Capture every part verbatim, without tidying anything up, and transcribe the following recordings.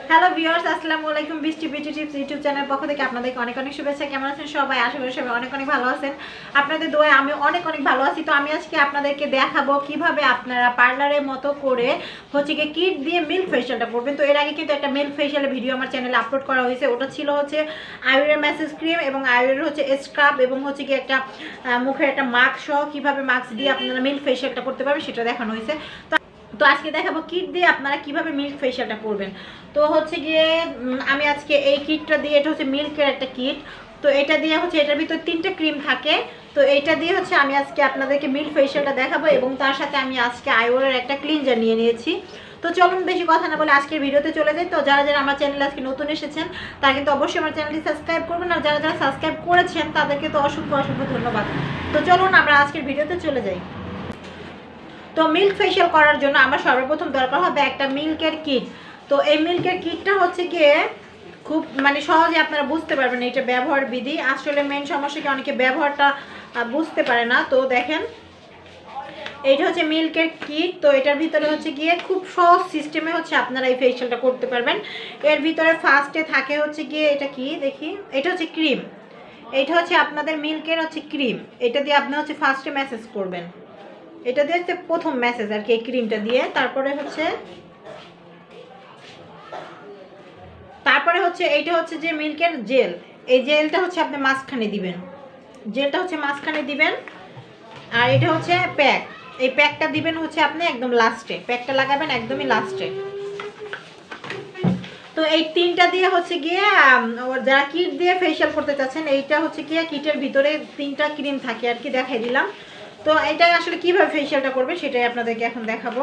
Hello viewers, আসসালামু আলাইকুম। বৃষ্টি বিউটি টিপস ইউটিউব চ্যানেল পক্ষ থেকে আপনাদেরকে অনেক অনেক শুভেচ্ছা। কেমন আছেন সবাই? আশা করি সবাই অনেক অনেক ভালো আছেন। আপনাদের দোয়ায় আমি অনেক অনেক ভালো আছি। তো আমি আজকে আপনাদেরকে দেখাবো কিভাবে আপনারা পার্লারের মতো করে হচ্ছে গিয়ে কিট দিয়ে মিল্ক ফেশিয়ালটা করবেন। তো এর আগে কিন্তু একটা মিল্ক ফেশিয়ালের ভিডিও আমার চ্যানেলে আপলোড করা হয়েছে। ওটা ছিল হচ্ছে আয়ুরের ম্যাসেজ ক্রিম এবং আয়ুরের হচ্ছে স্ক্রাব এবং হচ্ছে গিয়ে একটা মুখের একটা মাস্ক সহ কীভাবে মাস্ক দিয়ে আপনারা মিল্ক ফেশিয়ালটা করতে পারবেন সেটা দেখানো হয়েছে। তো তো আজকে দেখাবো কিট দিয়ে আপনারা কিভাবে মিল্ক ফেশিয়ালটা করবেন। তো হচ্ছে গিয়ে আমি আজকে এই কিটটা দিয়ে, এটা হচ্ছে মিল্কের একটা কিট। তো এটা দিয়ে হচ্ছে এটার ভিতর তিনটে ক্রিম থাকে। তো এটা দিয়ে হচ্ছে আমি আজকে আপনাদেরকে মিল্ক ফেশিয়ালটা দেখাবো এবং তার সাথে আমি আজকে আইওরের একটা ক্লিনজার নিয়ে নিয়েছি। তো চলুন বেশি কথা না বলে আজকের ভিডিওতে চলে যাই। তো যারা যারা আমার চ্যানেলে আজকে নতুন এসেছেন তারা কিন্তু অবশ্যই আমার চ্যানেলটি সাবস্ক্রাইব করবেন, আর যারা যারা সাবস্ক্রাইব করেছেন তাদেরকে তো অসংখ্য অসংখ্য ধন্যবাদ। তো চলুন আমরা আজকের ভিডিওতে চলে যাই। তো মিল্ক ফেশিয়াল করার জন্য আমার সর্বপ্রথম দরকার হবে একটা মিল্কের কিট। তো এই মিল্কের কিটটা হচ্ছে গিয়ে খুব মানে সহজে আপনারা বুঝতে পারবেন এটা ব্যবহার বিধি। আসলে মেন সমস্যা কি, অনেকে ব্যবহারটা বুঝতে পারে না। তো দেখেন, এইটা হচ্ছে মিল্কের কিট। তো এটার ভিতরে হচ্ছে গিয়ে খুব সহজ সিস্টেমে হচ্ছে আপনারা এই ফেশিয়ালটা করতে পারবেন। এর ভিতরে ফার্স্টে থাকে হচ্ছে গিয়ে এটা কি দেখি, এটা হচ্ছে ক্রিম। এটা হচ্ছে আপনাদের মিল্কের হচ্ছে ক্রিম। এটা দিয়ে আপনি হচ্ছে ফার্স্টে ম্যাসেজ করবেন। এটা দিয়ে হচ্ছে প্রথম ম্যাসেজ আর কি, এই ক্রিমটা দিয়ে। তারপরে হচ্ছে তারপরে হচ্ছে এইটা হচ্ছে যে মিল্কের জেল। এই জেলটা হচ্ছে আপনি মাঝখানে দিবেন, জেলটা হচ্ছে মাঝখানে দিবেন। আর এটা হচ্ছে প্যাক, এই প্যাকটা দিবেন হচ্ছে আপনি একদম লাস্টে, প্যাকটা লাগাবেন একদমই লাস্টে। তো এই তিনটা দিয়ে হচ্ছে গিয়ে যারা কিট দিয়ে ফেশিয়াল করতে চাচ্ছেন, এইটা হচ্ছে গিয়ে কিটের ভিতরে তিনটা ক্রিম থাকে আর কি, দেখাই দিলাম। তো এটা আসলে কিভাবে ফেশিয়ালটা করবে সেটাই আপনাদেরকে এখন দেখাবো।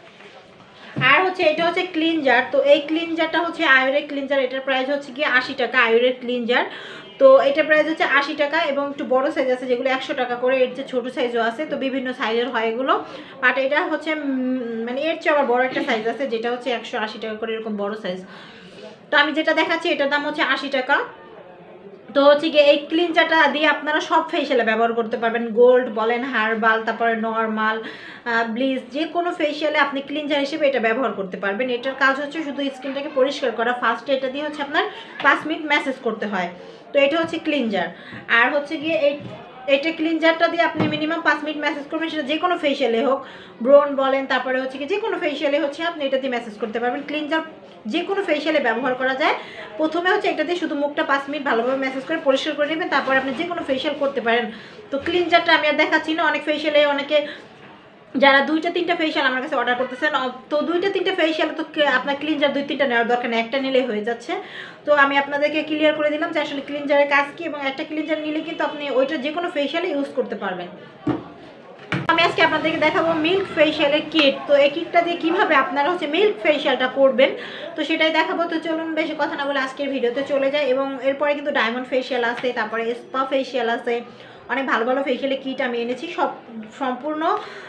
আর হচ্ছে এটা হচ্ছে ক্লিনজার। তো এই ক্লিনজারটা হচ্ছে আয়ুরের ক্লিনজার। এটার প্রাইস হচ্ছে গিয়ে আশি টাকা, আয়ুরের ক্লিনজার। তো এটার প্রাইস হচ্ছে আশি টাকা এবং একটু বড় সাইজ আছে যেগুলো একশো টাকা করে, এর যে ছোটো সাইজও আছে। তো বিভিন্ন সাইজের হয় এগুলো, বাট এটা হচ্ছে মানে এর চেয়ে আবার বড় একটা সাইজ আছে যেটা হচ্ছে একশো আশি টাকা করে, এরকম বড় সাইজ। তো আমি যেটা দেখাচ্ছি এটার দাম হচ্ছে আশি টাকা। তো হচ্ছে গিয়ে এই ক্লিনজারটা দিয়ে আপনারা সব ফেশিয়ালে ব্যবহার করতে পারবেন। গোল্ড বলেন, হার্বাল, তারপরে নর্মাল, ব্লিচ, যে কোনো ফেশিয়ালে আপনি ক্লিনজার হিসেবে এটা ব্যবহার করতে পারবেন। এটার কাজ হচ্ছে শুধু স্কিনটাকে পরিষ্কার করা। ফার্স্টে এটা দিয়ে হচ্ছে আপনার পাঁচ মিনিট ম্যাসেজ করতে হয়। তো এটা হচ্ছে ক্লিনজার। আর হচ্ছে গিয়ে এই এটা ক্লিনজারটা দিয়ে আপনি মিনিমাম পাঁচ মিনিট ম্যাসেজ করবেন, সেটা যে কোনো ফেশিয়ালে হোক, ব্রোন বলেন, তারপরে হচ্ছে কি যে কোনো ফেশিয়ালে হচ্ছে আপনি এটা দিয়ে ম্যাসেজ করতে পারবেন। ক্লিনজার যে কোনো ফেশিয়ালে ব্যবহার করা যায়। প্রথমে হচ্ছে এটা দিয়ে শুধু মুখটা পাঁচ মিনিট ভালোভাবে ম্যাসেজ করে পরিষ্কার করে নেবেন, তারপর আপনি যে কোনো ফেশিয়াল করতে পারেন। তো ক্লিনজারটা আমি আর দেখাচ্ছি না। অনেক ফেশিয়ালে অনেকে যারা দুইটা তিনটা ফেশিয়াল আমার কাছে অর্ডার করতেছেন, তো দুইটা তিনটা ফেশিয়াল তো আপনার ক্লিনজার দুই তিনটা নেওয়ার দরকার নেই, একটা নিলেই হয়ে যাচ্ছে। তো আমি আপনাদেরকে ক্লিয়ার করে দিলাম যে আসলে ক্লিনজারের কাজ কি, এবং একটা ক্লিনজার নিলে কিন্তু আপনি ওইটা যে কোনো ফেশিয়ালে ইউজ করতে পারবেন। আমি আজকে আপনাদেরকে দেখাবো মিল্ক ফেশিয়ালের কিট। তো এই কিটটা দিয়ে কীভাবে আপনারা হচ্ছে মিল্ক ফেশিয়ালটা করবেন তো সেটাই দেখাবো। তো চলুন বেশি কথা না বলে আজকের ভিডিওতে চলে যায়। এবং এরপরে কিন্তু ডায়মন্ড ফেশিয়াল আছে, তারপরে স্পা ফেশিয়াল আছে, অনেক ভালো ভালো ফেশিয়ালের কিট আমি এনেছি। সব সম্পূর্ণ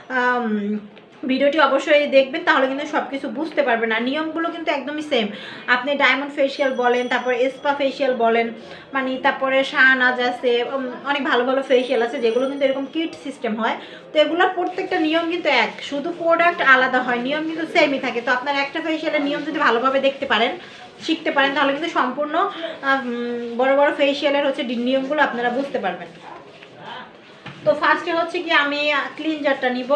ভিডিওটি অবশ্যই দেখবেন, তাহলে কিন্তু সব কিছু বুঝতে পারবেন। আর নিয়মগুলো কিন্তু একদমই সেম। আপনি ডায়মন্ড ফেশিয়াল বলেন, তারপরে স্পা ফেশিয়াল বলেন, মানে তারপরে শাহনাজ আছে, অনেক ভালো ভালো ফেশিয়াল আছে যেগুলো কিন্তু এরকম কিট সিস্টেম হয়। তো এগুলোর প্রত্যেকটা নিয়ম কিন্তু এক, শুধু প্রোডাক্ট আলাদা হয়, নিয়ম কিন্তু সেমই থাকে। তো আপনার একটা ফেশিয়ালের নিয়ম যদি ভালোভাবে দেখতে পারেন, শিখতে পারেন, তাহলে কিন্তু সম্পূর্ণ বড় বড় ফেশিয়ালের হচ্ছে নিয়মগুলো আপনারা বুঝতে পারবেন। তো ফার্স্টে হচ্ছে কি আমি ক্লিনজারটা নিব।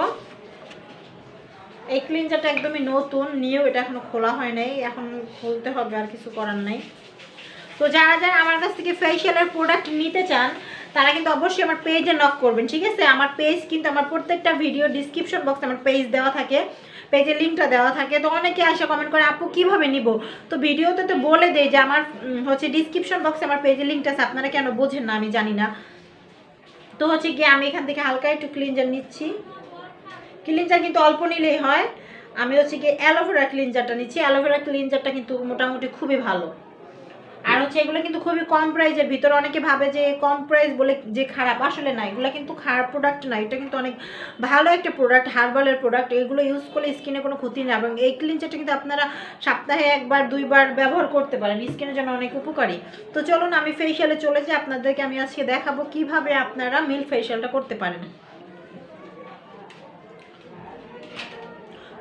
এই ক্লিনজারটা একদমই নতুন, নিয়েও এটা এখনো খোলা হয় নাই, এখন খুলতে হবে, আর কিছু করার নাই। তো যারা যারা আমার কাছ থেকে ফেশিয়ালের প্রোডাক্ট নিতে চান তারা কিন্তু অবশ্যই আমার পেজে নক করবেন, ঠিক আছে? আমার পেজ কিন্তু আমার প্রত্যেকটা ভিডিও ডিসক্রিপশন বক্সে আমার পেজ দেওয়া থাকে, পেজের লিঙ্কটা দেওয়া থাকে। তো অনেকে আসে কমেন্ট করে আপু কীভাবে নিব, তো ভিডিওতে তো বলে দেয় যে আমার হচ্ছে ডিসক্রিপশন বক্সে আমার পেজের লিঙ্কটা আছে, আপনারা কেন বোঝেন না আমি জানি না। তো হচ্ছে গিয়ে আমি এখান থেকে হালকা একটু ক্লিনজার নিচ্ছি। ক্লিনজার কিন্তু অল্প নিলেই হয়। আমি হচ্ছে গিয়ে অ্যালোভেরা ক্লিনজারটা নিচ্ছি। অ্যালোভেরা ক্লিনজারটা কিন্তু মোটামুটি খুবই ভালো। আর হচ্ছে এগুলো কিন্তু খুবই কম প্রাইসের ভিতরে। অনেকে ভাবে যে কম প্রাইস বলে যে খারাপ, আসলে না, এগুলো কিন্তু খারাপ প্রোডাক্ট না, এটা কিন্তু অনেক ভালো একটা প্রোডাক্ট, হার্বালের প্রোডাক্ট। এগুলো ইউজ করলে স্কিনে কোনো ক্ষতি নেই, এবং এই ক্লিনজারটা কিন্তু আপনারা সপ্তাহে একবার দুইবার ব্যবহার করতে পারেন, স্কিনের জন্য অনেক উপকারী। তো চলুন আমি ফেশিয়ালে চলে যাই, আপনাদেরকে আমি আজকে দেখাবো কিভাবে আপনারা মিল্ক ফেশিয়ালটা করতে পারেন।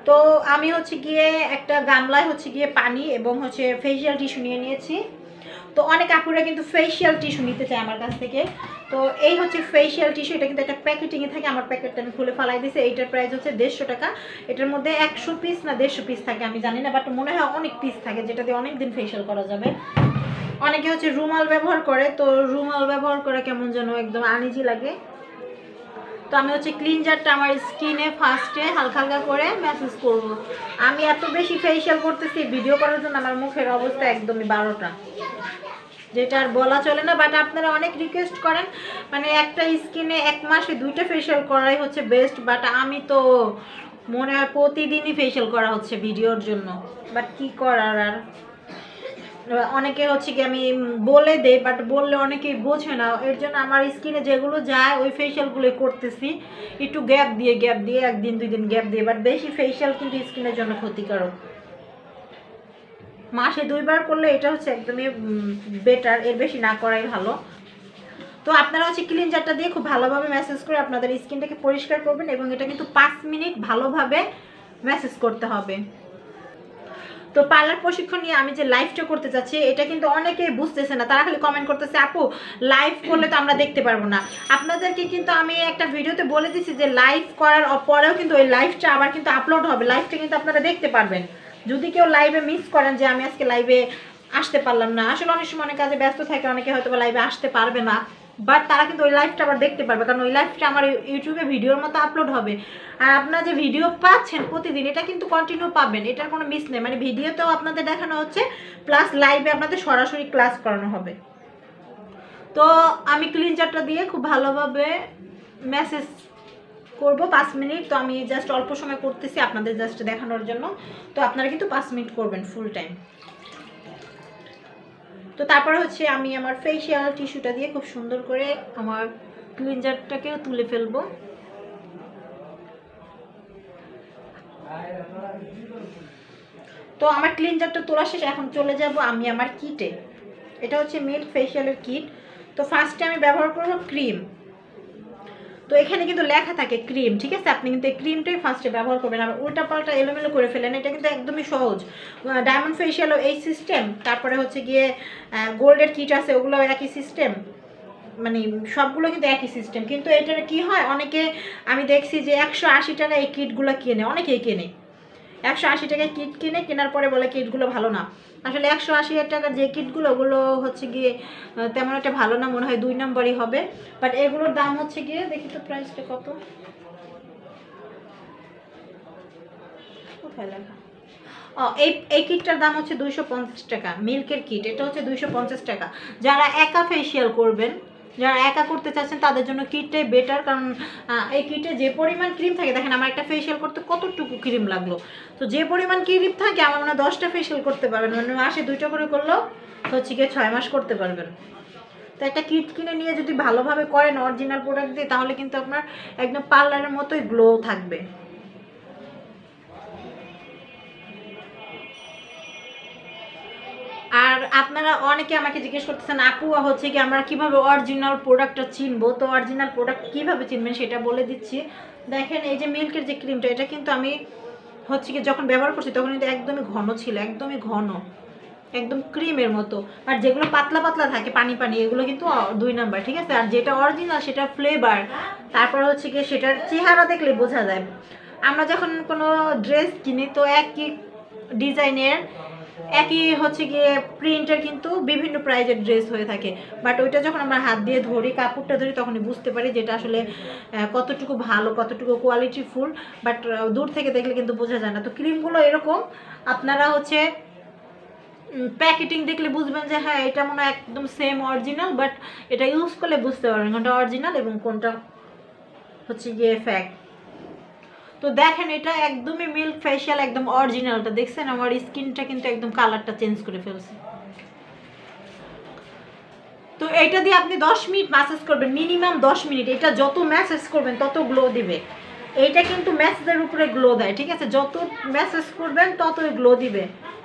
তো আমি হচ্ছে গিয়ে একটা গামলায় হচ্ছে গিয়ে পানি এবং হচ্ছে ফেসিয়াল টিস্যু নিয়ে নিয়েছি। তো অনেক আপুরা কিন্তু ফেসিয়াল টিস্যু নিতে চায় আমার কাছ থেকে। তো এই হচ্ছে ফেসিয়াল টিস্যু, এটা কিন্তু একটা প্যাকেটিংয়ে থাকে। আমার প্যাকেটটা আমি খুলে ফেলাই দিয়েছি। এইটার প্রাইস হচ্ছে দেড়শো টাকা। এটার মধ্যে একশো পিস না দেড়শো পিস থাকে আমি জানি না, বাট মনে হয় অনেক পিস থাকে, যেটা দিয়ে অনেক দিন ফেসিয়াল করা যাবে। অনেকে হচ্ছে রুমাল ব্যবহার করে, তো রুমাল ব্যবহার করা কেমন যেন একদম আনইজি লাগে। তো আমি হচ্ছে ক্লিনজারটা আমার স্কিনে ফার্স্টে হালকা হালকা করে ম্যাসেজ করব। আমি এত বেশি ফেসিয়াল করতেছি ভিডিও করার জন্য, আমার মুখের অবস্থা একদমই বারোটা, যেটা আর বলা চলে না। বাট আপনারা অনেক রিকোয়েস্ট করেন, মানে একটা স্কিনে এক মাসে দুইটা ফেসিয়াল করাই হচ্ছে বেস্ট। বাট আমি তো মনে হয় প্রতিদিনই ফেসিয়াল করা হচ্ছে ভিডিওর জন্য, বাট কি করার আর। অনেকে হচ্ছে কি আমি বলে দেই, বাট বললে অনেকেই বোঝে না, এর জন্য আমার স্কিনে যেগুলো যায় ওই ফেসিয়ালগুলো করতেছি একটু গ্যাপ দিয়ে গ্যাপ দিয়ে একদিন দুই দিন গ্যাপ দিয়ে। বাট বেশি ফেসিয়াল কিন্তু স্কিনের জন্য ক্ষতিকারক। মাসে দুইবার করলে এটা হচ্ছে একদমই বেটার, এর বেশি না করাই ভালো। তো আপনারা হচ্ছে ক্লিনজারটা দিয়ে খুব ভালোভাবে ম্যাসেজ করে আপনাদের স্কিনটাকে পরিষ্কার করবেন, এবং এটা কিন্তু পাঁচ মিনিট ভালোভাবে ম্যাসেজ করতে হবে। তো পার্লার প্রশিক্ষণ নিয়ে আমি যে লাইভটা করতে চাচ্ছি, এটা কিন্তু অনেকেই বুঝতেছে না, তারা খালি কমেন্ট করতেছে আপু লাইভ করলে তো আমরা দেখতে পারবো না। আপনাদেরকে কিন্তু আমি একটা ভিডিওতে বলে দিচ্ছি যে লাইভ করার পরেও কিন্তু ওই লাইভটা আবার কিন্তু আপলোড হবে, লাইভটা কিন্তু আপনারা দেখতে পারবেন। যদি কেউ লাইভে মিস করেন যে আমি আজকে লাইভে আসতে পারলাম না, আসলে অনেক সময় অনেক কাজে ব্যস্ত থাকে, অনেকে হয়তো লাইভে আসতে পারবে না, বাট তারা কিন্তু ওই লাইভটা আবার দেখতে পারবে, কারণ ওই লাইভটা আমার ইউটিউবে ভিডিওর মতো আপলোড হবে। আর আপনারা যে ভিডিও পাচ্ছেন প্রতিদিন, এটা কিন্তু কন্টিনিউ পাবেন, এটার কোনো মিস নেই। মানে ভিডিওতেও আপনাদের দেখানো হচ্ছে, প্লাস লাইভে আপনাদের সরাসরি ক্লাস করানো হবে। তো আমি ক্লিনজারটা দিয়ে খুব ভালোভাবে মেসেজ করব পাঁচ মিনিট। তো আমি জাস্ট অল্প সময় করতেছি আপনাদের জাস্ট দেখানোর জন্য, তো আপনারা কিন্তু পাঁচ মিনিট করবেন ফুল টাইম। তো তারপরে হচ্ছে আমি আমার ফেসিয়াল টিস্যুটা দিয়ে খুব সুন্দর করে আমার ক্লিনজারটাকেও তুলে ফেলবো। তো আমার ক্লিনজারটা তোলা শেষ, এখন চলে যাব আমি আমার কিটে। এটা হচ্ছে মিল্ক ফেসিয়ালের কিট। তো ফার্স্টে আমি ব্যবহার করব ক্রিম। তো এখানে কিন্তু লেখা থাকে ক্রিম, ঠিক আছে, আপনি কিন্তু এই ক্রিমটাই ফার্স্টে ব্যবহার করবেন। আর উল্টা পাল্টা এলোমেলো করে ফেলেন, এটা কিন্তু একদমই সহজ। ডায়মন্ড ফেসিয়ালও এই সিস্টেম, তারপরে হচ্ছে গিয়ে গোল্ডের কিট আছে, ওগুলো একই সিস্টেম, মানে সবগুলো কিন্তু একই সিস্টেম। কিন্তু এটার কি হয়, অনেকে আমি দেখছি যে একশো আশি টাকা এই কিটগুলো কেনে, অনেকেই কেনে একশো আশি টাকায় কিট কিনে, কেনার পরে বলে কিটগুলো ভালো না। আসলে একশো আশি টাকার যে কিটগুলো, ওগুলো হচ্ছে গিয়ে তেমন একটা ভালো না, মনে হয় দুই নম্বরই হবে। বাট এগুলোর দাম হচ্ছে গিয়ে, দেখি তো প্রাইসটা কত, কোথায় লেখা, ও এই এই কিটটার দাম হচ্ছে দুইশো পঞ্চাশ টাকা। মিল্কের কিট, এটা হচ্ছে দুইশো পঞ্চাশ টাকা। যারা একা ফেসিয়াল করবেন, যারা একা করতে চাচ্ছেন তাদের জন্য কিটটাই বেটার, কারণ এই কিটে যে পরিমাণ ক্রিম থাকে, দেখেন আমার একটা ফেসিয়াল করতে কতটুকু ক্রিম লাগলো। তো যে পরিমাণ ক্রিম থাকে আমার মনে হয় দশটা ফেসিয়াল করতে পারবেন, মানে মাসে দুইটা করে করলেও হচ্ছে গিয়ে ছয় মাস করতে পারবেন। তো একটা কিট কিনে নিয়ে যদি ভালোভাবে করেন অরিজিনাল প্রোডাক্ট দিয়ে, তাহলে কিন্তু আপনার একদম পার্লারের মতোই গ্লো থাকবে। আর আপনারা অনেকে আমাকে জিজ্ঞেস করতেছেন আপু হচ্ছে কি আমরা কিভাবে অরিজিনাল প্রোডাক্টটা চিনবো। তো অরিজিনাল প্রোডাক্ট কিভাবে চিনবেন সেটা বলে দিচ্ছি। দেখেন এই যে মিল্কের যে ক্রিমটা, এটা কিন্তু আমি হচ্ছে কি যখন ব্যবহার করছি তখন কিন্তু একদমই ঘন ছিল, একদমই ঘন, একদম ক্রিমের মতো। আর যেগুলো পাতলা পাতলা থাকে পানি পানি, এগুলো কিন্তু দুই নাম্বার, ঠিক আছে। আর যেটা অরিজিনাল সেটা ফ্লেভার, তারপর হচ্ছে কি সেটার চেহারা দেখলে বোঝা যায়। আমরা যখন কোনো ড্রেস কিনি তো একই ডিজাইনের একই হচ্ছে গিয়ে প্রিন্টের কিন্তু বিভিন্ন প্রাইজের ড্রেস হয়ে থাকে, বাট ওইটা যখন আমরা হাত দিয়ে ধরি, কাপড়টা ধরি, তখনই বুঝতে পারি যেটা আসলে কতটুকু ভালো, কতটুকু কোয়ালিটি ফুল। বাট দূর থেকে দেখলে কিন্তু বোঝা যায় না। তো ক্রিমগুলো এরকম, আপনারা হচ্ছে প্যাকেটিং দেখলে বুঝবেন যে হ্যাঁ এটা মনে হয় একদম সেম অরিজিনাল, বাট এটা ইউজ করলে বুঝতে পারবেন কোনটা অরিজিনাল এবং কোনটা হচ্ছে গিয়ে ফ্যাক। তো দেখেন এটা একদমই মিল্ক ফেসিয়াল, একদম অরিজিনালটা দেখছেন, আমার স্কিনটা কিন্তু একদম কালারটা চেঞ্জ করে ফেলছে। তো এটা দিয়ে আপনি দশ মিনিট ম্যাসেজ করবেন, মিনিমাম দশ মিনিট। এটা যত ম্যাসেজ করবেন তত গ্লো দিবে। এইটা কিন্তু ম্যাসেজের উপরে গ্লো দেয়, ঠিক আছে, যত ম্যাসেজ করবেন ততই গ্লো দিবে।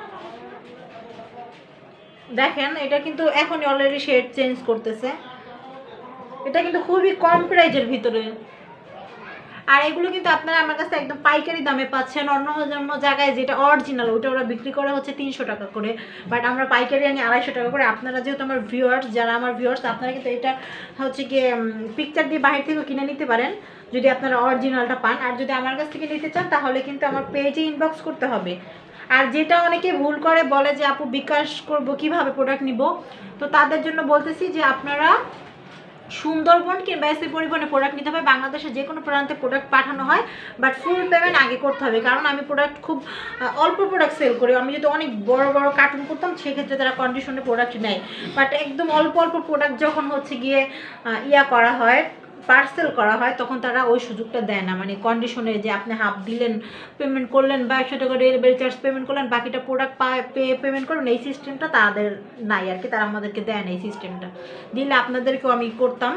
দেখেন এটা কিন্তু এখনই অলরেডি শেড চেঞ্জ করতেছে। এটা কিন্তু খুবই কম প্রাইজের ভিতরে। আর এগুলো কিন্তু আপনারা আমার কাছে একদম পাইকারি দামে পাচ্ছেন। অন্য অন্য জায়গায় যেটা অরিজিনাল ওটা ওরা বিক্রি করে হচ্ছে তিনশো টাকা করে, বাট আমরা পাইকারি আনি আড়াইশো টাকা করে। আপনারা যেহেতু আমার ভিউয়ার্স, যারা আমার ভিউয়ার্স, আপনারা কিন্তু এটা হচ্ছে গিয়ে পিকচার দিয়ে বাইরে থেকে কিনে নিতে পারেন যদি আপনারা অরিজিনালটা পান। আর যদি আমার কাছ থেকে নিতে চান তাহলে কিন্তু আমার পেজে ইনবক্স করতে হবে। আর যেটা অনেকে ভুল করে বলে যে আপু বিকাশ করব কিভাবে প্রোডাক্ট নিব, তো তাদের জন্য বলতেছি যে আপনারা সুন্দরবন কিংবা এসি পরিবহনে প্রোডাক্ট নিতে হবে। বাংলাদেশে যে কোনো প্রান্তে প্রোডাক্ট পাঠানো হয়, বাট ফুল পেমেন্ট আগে করতে হবে। কারণ আমি প্রোডাক্ট খুব অল্প প্রোডাক্ট সেল করি। আমি যদি অনেক বড় বড় কার্টুন করতাম সেক্ষেত্রে তারা কন্ডিশনে প্রোডাক্ট নেয়, বাট একদম অল্প অল্প প্রোডাক্ট যখন হচ্ছে গিয়ে ইয়া করা হয়, পার্সেল করা হয়, তখন তারা ওই সুযোগটা দেয় না। মানে কন্ডিশনে যে আপনি হাফ দিলেন, পেমেন্ট করলেন বা একশো টাকা ডেলিভারি চার্জ পেমেন্ট করলেন, বাকিটা প্রোডাক্ট পে পেমেন্ট করবেন, এই সিস্টেমটা তাদের নাই আর কি। তারা আমাদেরকে দেয় না এই সিস্টেমটা। দিলে আপনাদেরকেও আমি করতাম।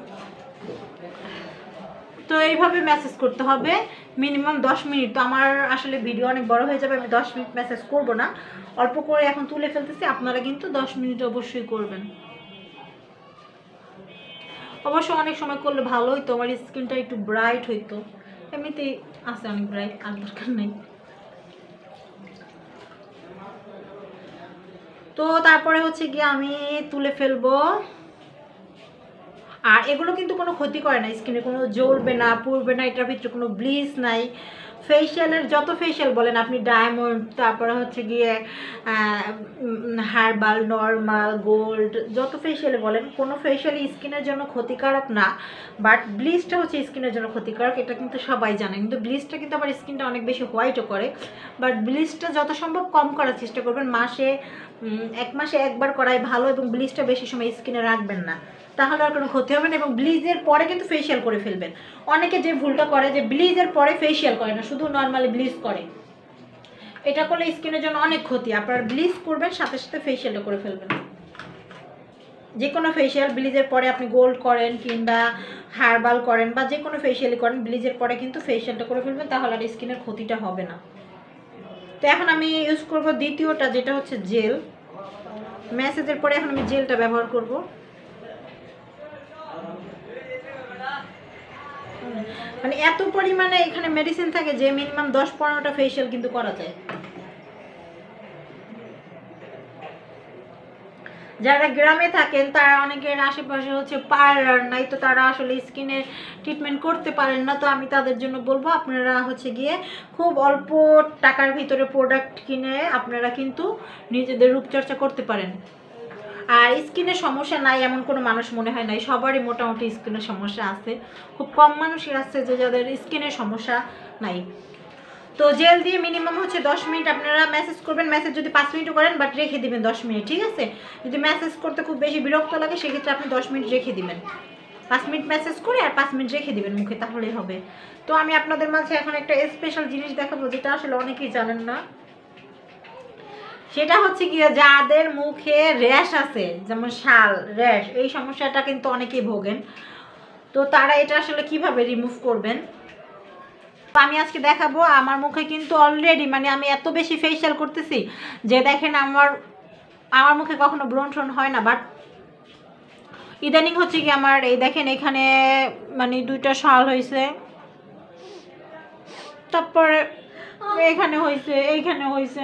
তো এইভাবে মেসেজ করতে হবে মিনিমাম দশ মিনিট। তো আমার আসলে ভিডিও অনেক বড় হয়ে যাবে, আমি দশ মিনিট মেসেজ করব না, অল্প করে এখন তুলে ফেলতেছি। আপনারা কিন্তু দশ মিনিট অবশ্যই করবেন। অবশ্য অনেক সময় করলে ভালো হইতো, আমার স্কিনটা একটু ব্রাইট হইতো। এমনিতেই আছে অনেক ব্রাইট, আর দরকার নেই। তো তারপরে হচ্ছে গিয়ে আমি তুলে ফেলবো। আর এগুলো কিন্তু কোনো ক্ষতি করে না, স্কিনে কোনো জ্বলবে না, পুড়বে না, এটার ভিতরে কোনো ব্লিচ নাই। ফেশিয়ালের যত ফেশিয়াল বলেন আপনি, ডায়মন্ড, তারপরে হচ্ছে গিয়ে হার্বাল, নর্মাল, গোল্ড, যত ফেশিয়ালে বলেন, কোনো ফেশিয়ালই স্কিনের জন্য ক্ষতিকারক না। বাট ব্লিচটা হচ্ছে স্কিনের জন্য ক্ষতিকারক, এটা কিন্তু সবাই জানে। কিন্তু ব্লিচটা কিন্তু আবার স্কিনটা অনেক বেশি হোয়াইটও করে। বাট ব্লিচটা যত সম্ভব কম করার চেষ্টা করবেন, মাসে এক মাসে একবার করাই ভালো, এবং ব্লিচটা বেশি সময় স্কিনে রাখবেন না, তাহলে আর কোনো ক্ষতি হবে না। এবং ব্লিচের পরে কিন্তু ফেশিয়াল করে ফেলবেন। অনেকে যে ভুলটা করে যে ব্লিচের পরে ফেশিয়াল করে না, শুধু নর্মালি ব্লিচ করে, এটা করলে স্কিনের জন্য অনেক ক্ষতি। আপনারা ব্লিচ করবেন, সাথে সাথে ফেশিয়ালটা করে ফেলবেন। যে কোনো ফেশিয়াল ব্লিচের পরে আপনি গোল্ড করেন কিংবা হার্বাল করেন বা যে কোনো ফেশিয়ালই করেন, ব্লিচের পরে কিন্তু ফেশিয়ালটা করে ফেলবেন, তাহলে আর স্কিনের ক্ষতিটা হবে না। তো এখন আমি ইউজ করব দ্বিতীয়টা, যেটা হচ্ছে জেল। মেসেজের পরে এখন আমি জেলটা ব্যবহার করব। মানে এত পরিমাণে এখানে মেডিসিন থাকে যে মিনিমাম দশ পনেরোটা ফেশিয়াল কিন্তু করা যায়। যারা গ্রামে থাকেন তারা অনেকের আশেপাশে হচ্ছে পার্লার নাই, তো তারা আসলে স্কিনের ট্রিটমেন্ট করতে পারেন না। তো আমি তাদের জন্য বলবো আপনারা হচ্ছে গিয়ে খুব অল্প টাকার ভিতরে প্রোডাক্ট কিনে আপনারা কিন্তু নিজেদের রূপচর্চা করতে পারেন। আর স্কিনের সমস্যা নাই এমন কোনো মানুষ মনে হয় নাই, সবারই মোটামুটি স্কিনের সমস্যা আছে। খুব কম মানুষই আছে যে যাদের স্কিনের সমস্যা নাই। তো জেল দিয়ে মিনিমাম হচ্ছে দশ মিনিট আপনারা মেসেজ করবেন। মেসেজ যদি পাঁচ মিনিটও করেন, বাট রেখে দিবেন দশ মিনিট, ঠিক আছে? যদি মেসেজ করতে খুব বেশি বিরক্ত লাগে সেক্ষেত্রে আপনি দশ মিনিট রেখে দিবেন। পাঁচ মিনিট মেসেজ করে আর পাঁচ মিনিট রেখে দিবেন মুখে, তাহলেই হবে। তো আমি আপনাদের মাঝে এখন একটা স্পেশাল জিনিস দেখাবো, যেটা আসলে অনেকেই জানেন না। সেটা হচ্ছে কি, যাদের মুখে র্যাশ আছে, যেমন শাল র্যাশ, এই সমস্যাটা কিন্তু অনেকেই ভোগেন। তো তারা এটা আসলে কিভাবে রিমুভ করবেন আমি আজকে দেখাবো। আমার মুখে কিন্তু অলরেডি মানে আমি এত বেশি ফেশিয়াল করতেছি যে দেখেন আমার আমার মুখে কখনো ব্রণ ট্রণ হয় না, বাট ইদানিং হচ্ছে কি আমার এই দেখেন এখানে মানে দুইটা শাল হয়েছে, তারপরে এখানে হয়েছে, এইখানে হয়েছে।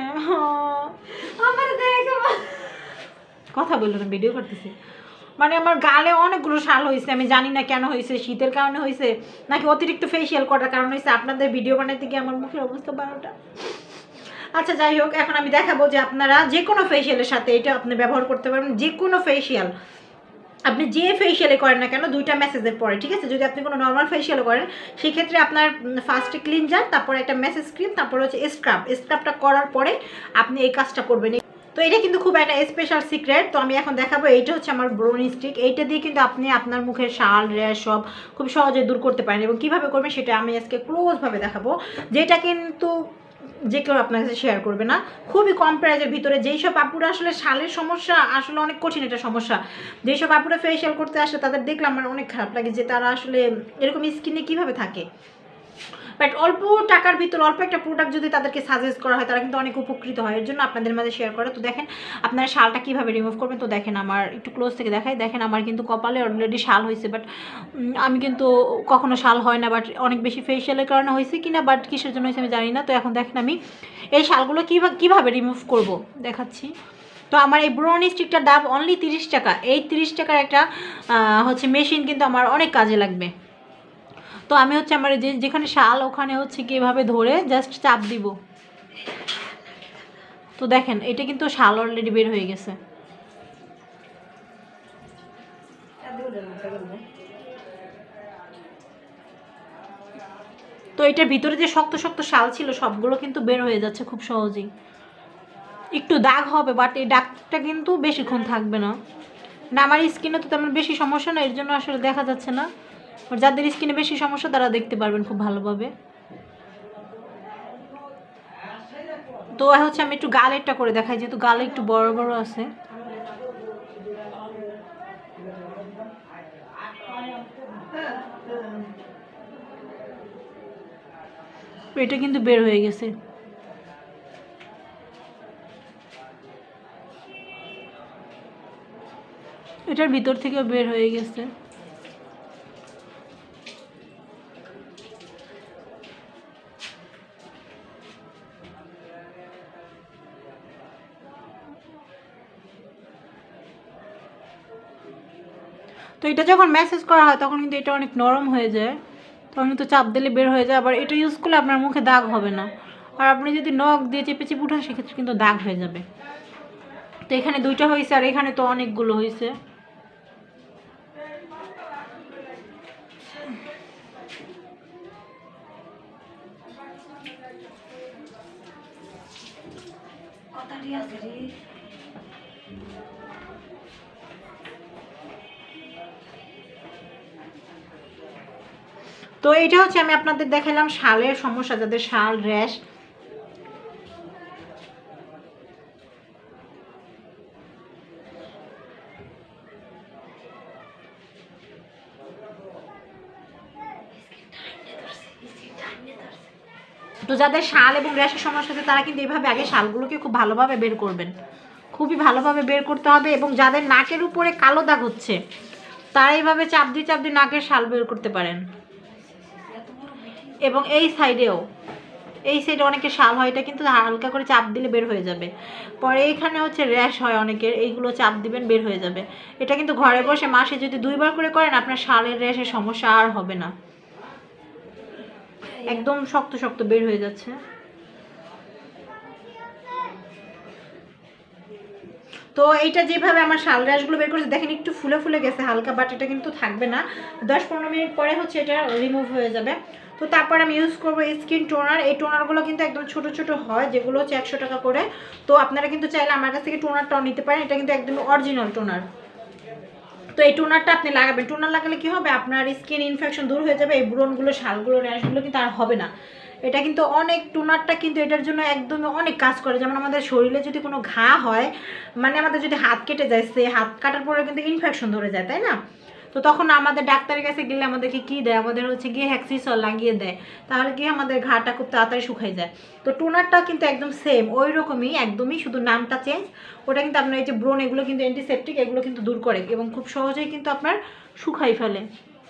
কথা বললো না, ভিডিও করতেছি। মানে আমার গালে অনেকগুলো শাল হয়েছে, আমি জানি না কেন হয়েছে, শীতের কারণে হয়েছে নাকি অতিরিক্ত ফেশিয়াল করার কারণে হয়েছে। আপনাদের ভিডিও বানাইতে গিয়ে আমার মুখের অবস্থা বারোটা। আচ্ছা যাই হোক, এখন আমি দেখাবো যে আপনারা যে কোনো ফেশিয়ালের সাথে এটা আপনি ব্যবহার করতে পারবেন। যে কোনো ফেশিয়াল আপনি যে ফেশিয়ালে করেন না কেন, দুইটা মেসেজের পরে, ঠিক আছে? যদি আপনি কোনো নর্মাল ফেশিয়াল করেন সেক্ষেত্রে আপনার ফার্স্টে ক্লিনজার, তারপরে একটা মেসেজ ক্রিম, তারপরে হচ্ছে স্ক্রাব। স্ক্রাবটা করার পরে আপনি এই কাজটা করবেন। তো এটা কিন্তু খুব একটা স্পেশাল সিক্রেট। তো আমি এখন দেখাবো, এইটা হচ্ছে আমার ব্রোনি স্টিক। এইটা দিয়ে কিন্তু আপনি আপনার মুখের শাল র্যাশ সব খুব সহজে দূর করতে পারেন, এবং কীভাবে করবেন সেটা আমি আজকে ক্লোজভাবে দেখাবো, যেটা কিন্তু যে কেউ আপনার কাছে শেয়ার করবে না। খুবই কম প্রাইজের ভিতরে। যেই সব আপুরা আসলে শালের সমস্যা আসলে অনেক কঠিন একটা সমস্যা, যেই সব আপুরা ফেশিয়াল করতে আসে তাদের দেখলে আমার অনেক খারাপ লাগে যে তারা আসলে এরকম স্কিনে কীভাবে থাকে। বাট অল্প টাকার ভিতর অল্প একটা প্রোডাক্ট যদি তাদেরকে সাজেস্ট করা হয় তারা কিন্তু অনেক উপকৃত হয়, এর জন্য আপনাদের মাঝে শেয়ার করে। তো দেখেন আপনারা শালটা কীভাবে রিমুভ করবেন। তো দেখেন আমার একটু ক্লোজ থেকে দেখাই, দেখেন আমার কিন্তু কপালে অলরেডি শাল হয়েছে, বাট আমি কিন্তু কখনো শাল হয় না, বাট অনেক বেশি ফেশিয়ালের কারণে হয়েছে কিনা বাট কিসের জন্য হয়েছে আমি জানি না। তো এখন দেখেন আমি এই শালগুলো কীভাবে কীভাবে রিমুভ করব দেখাচ্ছি। তো আমার এই ব্রোন স্টিকটার দাম অনলি তিরিশ টাকা। এই তিরিশ টাকার একটা হচ্ছে মেশিন কিন্তু আমার অনেক কাজে লাগবে। তো আমি হচ্ছে আমার যে যেখানে শাল ওখানে হচ্ছে কি এভাবে ধরে জাস্ট চাপ দিব। তো দেখেন এটা কিন্তু শাল অলরেডি বের হয়ে গেছে। তো এটার ভিতরে যে শক্ত শক্ত শাল ছিল সবগুলো কিন্তু বের হয়ে যাচ্ছে খুব সহজেই। একটু দাগ হবে বাট এই দাগটা কিন্তু বেশিক্ষণ থাকবে না। না আমার স্কিনে তো তেমন বেশি সমস্যা না, এর জন্য আসলে দেখা যাচ্ছে না। যাদের স্কিনে বেশি সমস্যা তারা দেখতে পারবেন খুব ভালোভাবে। তো হচ্ছে আমি একটু গালেরটা করে দেখাই, যেহেতু গালে একটু বড় বড় আছে। এটা কিন্তু বের হয়ে গেছে। এটার ভিতর থেকে বের হয়ে গেছে। তো এটা যখন ম্যাসেজ করা হয় তখন কিন্তু এটা অনেক নরম হয়ে যায়, তখন কিন্তু চাপ দিলে বের হয়ে যায়। আবার এটা ইউজ করলে আপনার মুখে দাগ হবে না, আর আপনি যদি নখ দিয়ে চেপে চেপে উঠান সেক্ষেত্রে কিন্তু দাগ হয়ে যাবে। তো এখানে দুইটা হয়েছে আর এখানে তো অনেকগুলো হয়েছে। তো এটা হচ্ছে আমি আপনাদের দেখালাম শালের সমস্যা, যাদের শাল র্যাশ। তো যাদের শাল এবং র্যাশের সমস্যা আছে তারা কিন্তু এইভাবে আগে শালগুলোকে খুব ভালোভাবে বের করবেন, খুবই ভালোভাবে বের করতে হবে। এবং যাদের নাকের উপরে কালো দাগ হচ্ছে তারা এইভাবে চাপ দিয়ে চাপ দিয়ে নাকের শাল বের করতে পারেন। এবং এই সাইডেও এই সাইডে অনেকে শাল হয়, এটা কিন্তু হালকা করে চাপ দিলে বের হয়ে যাবে। পরে এইখানে হচ্ছে র্যাশ হয় অনেকের, এইগুলো চাপ দিবেন বের হয়ে যাবে। এটা কিন্তু ঘরে বসে মাসে যদি দুইবার করে করেন আপনার শালের র্যাশের সমস্যা আর হবে না। একদম শক্ত শক্ত বের হয়ে যাচ্ছে। তো এইটা যেভাবে আমার শাল র্যাশগুলো বের করেছে দেখেন একটু ফুলে ফুলে গেছে হালকা, বাট এটা কিন্তু থাকবে না, দশ পনেরো মিনিট পরে হচ্ছে এটা রিমুভ হয়ে যাবে। তো তারপর আমি ইউজ করবো স্কিন টোনার। এই টোনারগুলো কিন্তু একদম ছোট ছোট হয়, যেগুলো হচ্ছে একশো টাকা করে। তো আপনারা কিন্তু চাইলে আমার কাছ থেকে টোনারটাও নিতে পারেন, এটা কিন্তু একদম অরিজিনাল টোনার। তো এই টোনারটা আপনি লাগাবেন, টোনার লাগালে কি হবে আপনার স্কিন ইনফেকশন দূর হয়ে যাবে, এই ব্রণগুলো শালগুলো র্যাশগুলো কিন্তু আর হবে না। এটা কিন্তু অনেক টোনারটা কিন্তু এটার জন্য একদমই অনেক কাজ করে। যেমন আমাদের শরীরে যদি কোনো ঘা হয়, মানে আমাদের যদি হাত কেটে যায়, সে হাত কাটার পরে কিন্তু ইনফেকশন ধরে যায়, তাই না? তো তখন আমাদের ডাক্তারের কাছে গেলে আমাদেরকে কী দেয়, আমাদের হচ্ছে গিয়ে হ্যাক্সিসল লাগিয়ে দেয়, তাহলে কি আমাদের ঘাটা খুব তাড়াতাড়ি শুকাই যায়। তো টোনারটা কিন্তু একদম সেম ওই রকমই, একদমই, শুধু নামটা চেঞ্জ। ওটা কিন্তু আপনার এই যে ব্রণ এগুলো কিন্তু অ্যান্টিসেপটিক, এগুলো কিন্তু দূর করে এবং খুব সহজেই কিন্তু আপনার শুকাই ফেলে।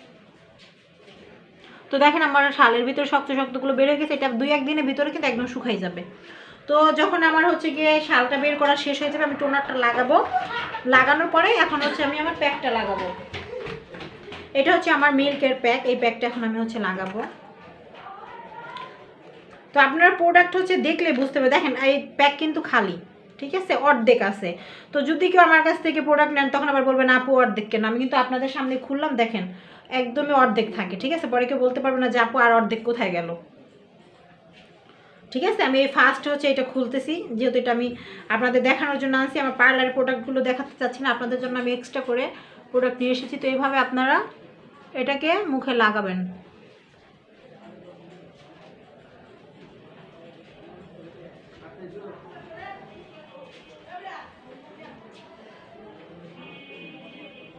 তো দেখেন আমার শালের ভিতরে শক্ত শক্তগুলো বের হয়ে গেছে, এটা দুই একদিনের ভিতরে কিন্তু একদম শুকাই যাবে। তো যখন আমার হচ্ছে গিয়ে শালটা বের করা শেষ হয়ে যাবে আমি টোনারটা লাগাবো। লাগানোর পরে এখন হচ্ছে আমি আমার প্যাকটা লাগাবো। এটা হচ্ছে আমার মিল্কের প্যাক, এই প্যাকটা এখন আমি হচ্ছে লাগাবো। তো আপনার প্রোডাক্ট হচ্ছে দেখলে বুঝতে হবে, দেখেন এই প্যাক কিন্তু খালি, ঠিক আছে, অর্ধেক আছে। তো যদি কেউ আমার কাছ থেকে প্রোডাক্ট নেন তখন আবার বলবেন আপু অর্ধেক কেন, আমি কিন্তু আপনাদের সামনে খুললাম দেখেন একদমই অর্ধেক থাকে, ঠিক আছে। পরে কেউ বলতে পারবে না যে আপু আর অর্ধেক কোথায় গেল, ঠিক আছে। আমি এই ফার্স্ট হচ্ছে এটা খুলতেছি, যেহেতু এটা আমি আপনাদের দেখানোর জন্য আনছি, আমার পার্লারের প্রোডাক্টগুলো দেখাতে চাচ্ছি না, আপনাদের জন্য আমি এক্সট্রা করে প্রোডাক্ট নিয়ে এসেছি। তো এইভাবে আপনারা এটাকে মুখে লাগাবেন।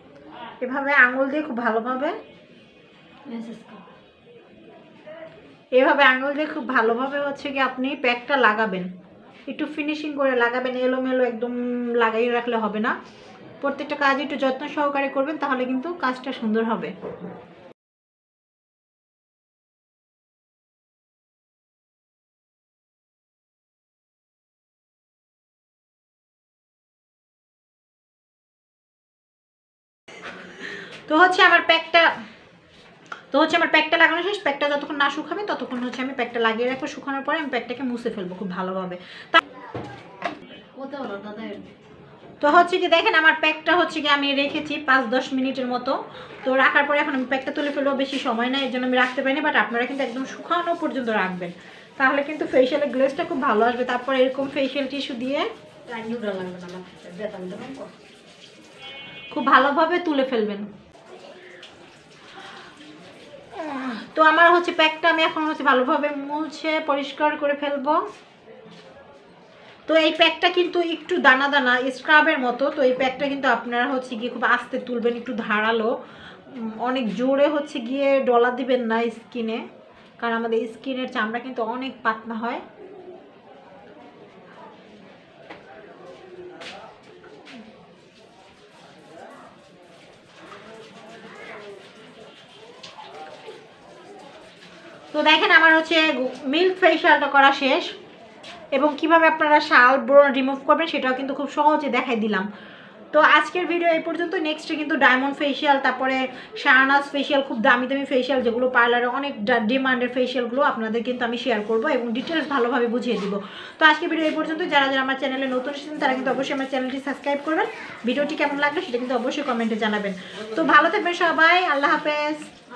এভাবে আঙুল দিয়ে খুব ভালোভাবে এভাবে আঙুল দিয়ে খুব ভালোভাবে হচ্ছে কি আপনি প্যাকটা লাগাবেন, একটু ফিনিশিং করে লাগাবেন, এলোমেলো একদম লাগাই রাখলে হবে না। প্রত্যেকটা কাজ একটু যত্ন সহকারে করবেন, তাহলে কিন্তু কাজটা সুন্দর হবে। তো হচ্ছে আমার প্যাকটা তো হচ্ছে আমার প্যাকটা লাগানো শেষ। প্যাকটা যতক্ষণ না শুকাবে ততক্ষণ হচ্ছে আমি প্যাকটা লাগিয়ে রাখবো। শুকানোর পরে আমি প্যাকটাকে মুছে ফেলবো খুব ভালোভাবে। তো হচ্ছে কি দেখেন আমার প্যাকটা হচ্ছে কি আমি রেখেছি পাঁচ দশ মিনিটের মতো। তো রাখার পরে এখন আমি প্যাকটা তুলে ফেলবো, বেশি সময় নাই, এর জন্য আমি রাখতে পারিনি। বাট আপনারা কিন্তু একদম শুকানো পর্যন্ত রাখবেন, তাহলে কিন্তু ফেশিয়ালের গ্লেজটা খুব ভালো আসবে। তারপর এরকম ফেশিয়াল টিস্যু দিয়ে খুব ভালোভাবে তুলে ফেলবেন। তো আমার হচ্ছে প্যাকটা আমি এখন হচ্ছে ভালোভাবে মুছে পরিষ্কার করে ফেলবো। তো এই প্যাকটা কিন্তু একটু দানা দানা স্ক্রাবের মতো। তো এই প্যাকটা কিন্তু আপনারা হচ্ছে গিয়ে খুব আস্তে তুলবেন, একটু ধারালো, অনেক জোরে হচ্ছে গিয়ে ডলা দিবেন না স্কিনে, কারণ আমাদের স্কিনের চামড়া কিন্তু অনেক পাতলা হয়। তো দেখেন আমার হচ্ছে মিল্ক ফেশিয়ালটা করা শেষ, এবং কিভাবে আপনারা শাল ব্রণ রিমুভ করবেন সেটাও কিন্তু খুব সহজে দেখাই দিলাম। তো আজকের ভিডিও এই পর্যন্ত। নেক্সটে কিন্তু ডায়মন্ড ফেশিয়াল, তারপরে শাহনাজ ফেশিয়াল, খুব দামি দামি ফেশিয়াল যেগুলো পার্লারে অনেক ডিমান্ডের ফেশিয়ালগুলো আপনাদের কিন্তু আমি শেয়ার করবো এবং ডিটেলস ভালোভাবে বুঝিয়ে দিব। তো আজকের ভিডিও এই পর্যন্ত। যারা যারা আমার চ্যানেলে নতুন এসেছেন তারা কিন্তু অবশ্যই আমার চ্যানেলটি সাবস্ক্রাইব করবেন। ভিডিওটি কেমন লাগলো সেটা কিন্তু অবশ্যই কমেন্টে জানাবেন। তো ভালো থাকবেন সবাই, আল্লাহ হাফেজ।